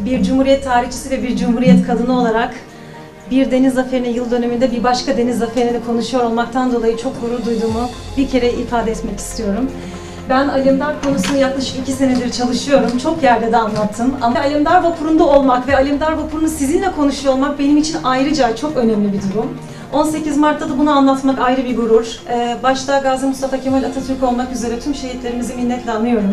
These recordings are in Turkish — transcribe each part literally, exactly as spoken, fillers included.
Bir Cumhuriyet tarihçisi ve bir Cumhuriyet kadını olarak bir deniz zaferine yıl dönümünde bir başka deniz zaferini konuşuyor olmaktan dolayı çok gurur duyduğumu bir kere ifade etmek istiyorum. Ben Alemdar konusunu yaklaşık iki senedir çalışıyorum. Çok yerde de anlattım. Ama Alemdar Vapuru'nda olmak ve Alemdar Vapuru'nu sizinle konuşuyor olmak benim için ayrıca çok önemli bir durum. on sekiz Mart'ta da bunu anlatmak ayrı bir gurur. Ee, başta Gazi Mustafa Kemal Atatürk olmak üzere tüm şehitlerimizi minnetle anıyorum.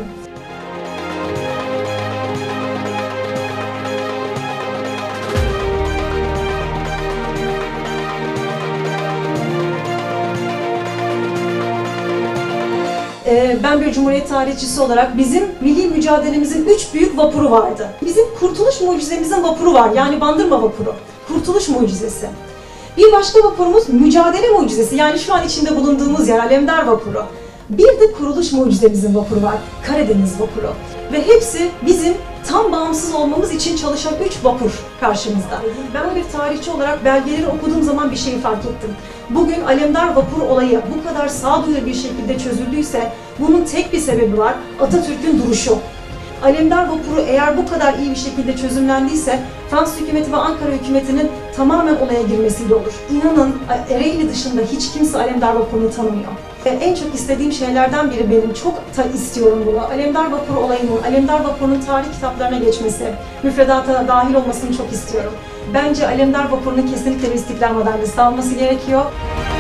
Ben bir Cumhuriyet tarihçisi olarak bizim milli mücadelemizin üç büyük vapuru vardı. Bizim kurtuluş mucizemizin vapuru var, yani Bandırma Vapuru. Kurtuluş mucizesi. Bir başka vapurumuz mücadele mucizesi, yani şu an içinde bulunduğumuz yer Alemdar Vapuru. Bir de kuruluş mucizemizin vapuru var, Karadeniz Vapuru. Ve hepsi bizim tam bağımsız olmamız için çalışan üç vapur karşımızda. Ben bir tarihçi olarak belgeleri okuduğum zaman bir şeyi fark ettim. Bugün Alemdar Vapur olayı bu kadar sağduyulu bir şekilde çözüldüyse bunun tek bir sebebi var, Atatürk'ün duruşu. Alemdar Vapuru eğer bu kadar iyi bir şekilde çözümlendiyse Fransız hükümeti ve Ankara hükümetinin tamamen olaya girmesiyle olur. İnanın Ereğli dışında hiç kimse Alemdar Vapuru'nu tanımıyor. Ve en çok istediğim şeylerden biri benim, çok da istiyorum bunu. Alemdar Vapuru olayının, Alemdar Vapuru'nun tarih kitaplarına geçmesi, müfredata dahil olmasını çok istiyorum. Bence Alemdar Vapuru'nun kesinlikle bir İstiklal Madalyası alması gerekiyor.